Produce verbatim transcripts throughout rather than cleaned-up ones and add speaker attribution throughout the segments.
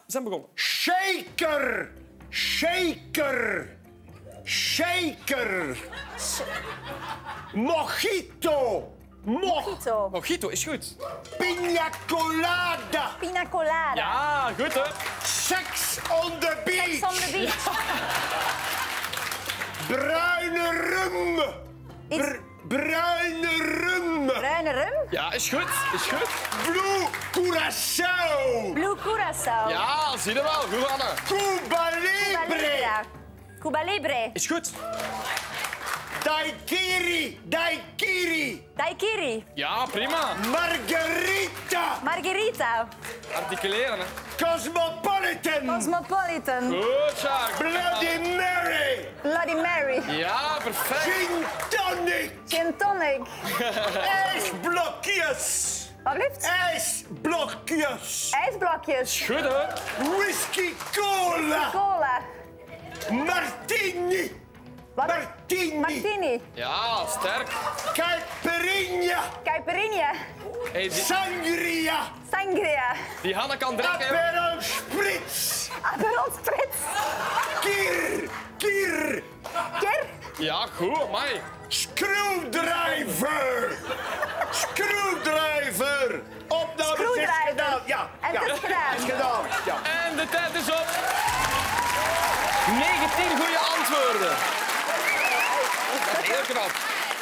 Speaker 1: zijn begonnen.
Speaker 2: Shaker. Shaker. Shaker. Mojito. Mo
Speaker 3: Mojito.
Speaker 1: Mojito is goed.
Speaker 2: Pina colada.
Speaker 3: Pina colada.
Speaker 1: Ja, goed hè.
Speaker 2: Sex on the beach.
Speaker 3: Sex on the beach.
Speaker 2: Bruine rum.
Speaker 3: Iets-
Speaker 2: Br bruine rum.
Speaker 3: Bruine rum.
Speaker 1: Ja, is goed. Is goed.
Speaker 2: Blue Curaçao.
Speaker 3: Blue Curaçao.
Speaker 1: Ja, zie je wel. Goed, Anne.
Speaker 2: Cuba
Speaker 3: Cuba
Speaker 2: Libre.
Speaker 3: Libre. Cuba Libre.
Speaker 1: Is goed.
Speaker 2: Daiquiri. Daiquiri.
Speaker 3: Daiquiri.
Speaker 1: Ja, prima.
Speaker 2: Margarita.
Speaker 3: Margarita.
Speaker 1: Articuleren, hè.
Speaker 2: Cosmopolitan.
Speaker 3: Cosmopolitan.
Speaker 1: Goed, Sjaak.
Speaker 2: Bloody Mary.
Speaker 3: Bloody Mary.
Speaker 1: Ja, perfect.
Speaker 2: Gin tonic.
Speaker 3: Gin tonic.
Speaker 2: IJsblokjes.
Speaker 3: Wat blijft?
Speaker 2: IJsblokjes.
Speaker 3: IJsblokjes.
Speaker 1: Goed, hè.
Speaker 2: Whisky cola.
Speaker 3: Cola.
Speaker 2: Martini.
Speaker 3: Wat?
Speaker 2: Martini.
Speaker 3: Martini.
Speaker 1: Ja, sterk.
Speaker 2: Caipirinha.
Speaker 3: Caipirinha.
Speaker 1: Hey, die,
Speaker 2: Sangria.
Speaker 3: Sangria.
Speaker 1: die Hanne kan drinken. hè.
Speaker 2: Aperol Spritz.
Speaker 3: Aperol Spritz.
Speaker 2: Kier. Kier.
Speaker 3: Ker.
Speaker 1: Ja, goed, mai.
Speaker 2: Screwdriver. Screwdriver. Opname is
Speaker 3: Screwdriver.
Speaker 2: gedaan. Ja.
Speaker 3: En
Speaker 2: ja.
Speaker 3: het is gedaan.
Speaker 2: Is gedaan. Ja.
Speaker 1: En de tijd is op. negentien goede antwoorden. Heel knap.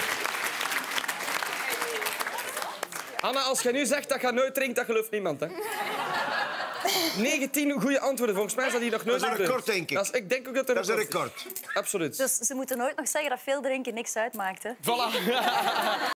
Speaker 1: Anna, als jij nu zegt dat je nooit drinkt, dat gelooft niemand, hè? negentien goede antwoorden. Volgens mij is dat hier nog nooit
Speaker 2: Dat is een
Speaker 1: gebeurd.
Speaker 2: record, denk ik.
Speaker 1: Dat is, ik denk ook dat er
Speaker 2: Dat is een record.
Speaker 1: Absoluut.
Speaker 3: Dus ze moeten nooit nog zeggen dat veel drinken niks uitmaakt. Hè?
Speaker 1: Voilà.